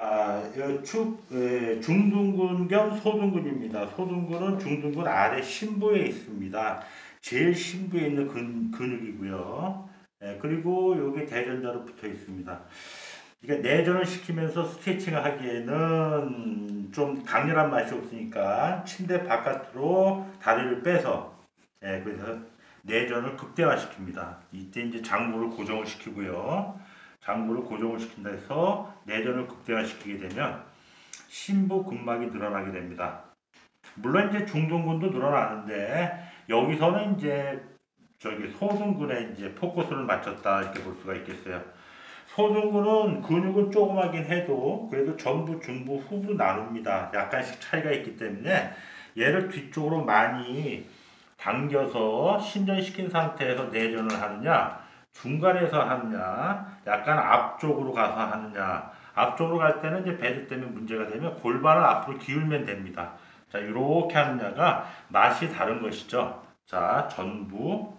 중둔근 겸 소둔근입니다. 소둔근은 중둔근 아래 심부에 있습니다. 제일 심부에 있는 근육이고요. 그리고 여기 대전자로 붙어 있습니다. 그러니까 내전을 시키면서 스트레칭을 하기에는 좀 강렬한 맛이 없으니까 침대 바깥으로 다리를 빼서 그래서 내전을 극대화시킵니다. 이때 이제 장부를 고정을 시키고요. 장부를 고정을 시킨다 해서 내전을 극대화시키게 되면 심부 근막이 늘어나게 됩니다. 물론 이제 중둔근도 늘어나는데 여기서는 이제 소둔근에 이제 포커스를 맞췄다 이렇게 볼 수가 있겠어요. 소둔근은 근육은 조그마긴 해도 그래도 전부, 중부, 후부 나눕니다. 약간씩 차이가 있기 때문에 얘를 뒤쪽으로 많이 당겨서 신전시킨 상태에서 내전을 하느냐, 중간에서 하느냐, 약간 앞쪽으로 가서 하느냐. 앞쪽으로 갈 때는 이제 배드 때문에 문제가 되면 골반을 앞으로 기울면 됩니다. 자, 이렇게 하느냐가 맛이 다른 것이죠. 자, 전부,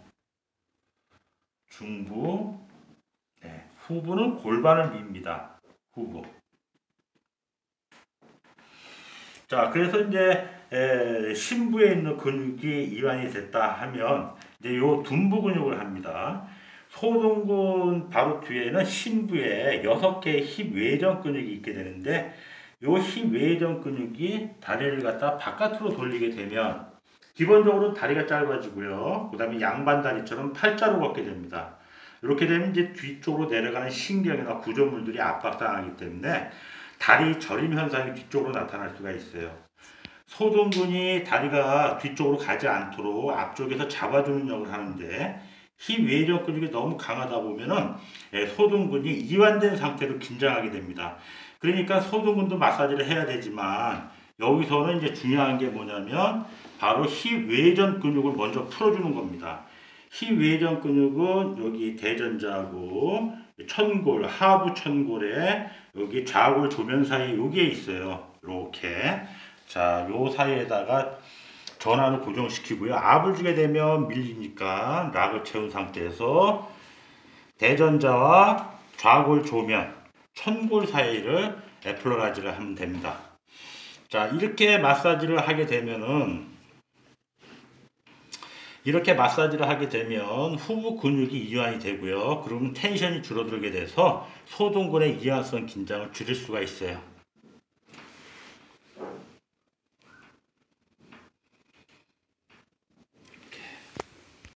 중부, 후부는 골반을 밉니다. 후부. 자, 그래서 이제 심부에 있는 근육이 이완이 됐다 하면 이제 요 둔부 근육을 합니다. 소둔근 바로 뒤에는 심부에 6개의 힙 외전 근육이 있게 되는데 요 힙 외전 근육이 다리를 갖다 바깥으로 돌리게 되면 기본적으로 다리가 짧아지고요. 그 다음에 양반 다리처럼 팔자로 걷게 됩니다. 이렇게 되면 이제 뒤쪽으로 내려가는 신경이나 구조물들이 압박당하기 때문에 다리 저림 현상이 뒤쪽으로 나타날 수가 있어요. 소둔근이 다리가 뒤쪽으로 가지 않도록 앞쪽에서 잡아주는 역을 하는데 힙 외전 근육이 너무 강하다 보면은 소둔근이 이완된 상태로 긴장하게 됩니다. 그러니까 소둔근도 마사지를 해야 되지만 여기서는 이제 중요한 게 뭐냐면 바로 힙 외전 근육을 먼저 풀어주는 겁니다. 힙 외전 근육은 여기 대전자하고 천골, 하부 천골에 여기 좌골 조면 사이에 여기에 있어요. 이렇게. 자, 요 사이에다가 전환을 고정시키고요. 압을 주게 되면 밀리니까 락을 채운 상태에서 대전자와 좌골 조면, 천골 사이를 애플러라지를 하면 됩니다. 자, 이렇게 마사지를 하게 되면은 후부 근육이 이완이 되고요. 그러면 텐션이 줄어들게 돼서 소둔근의 이완성 긴장을 줄일 수가 있어요.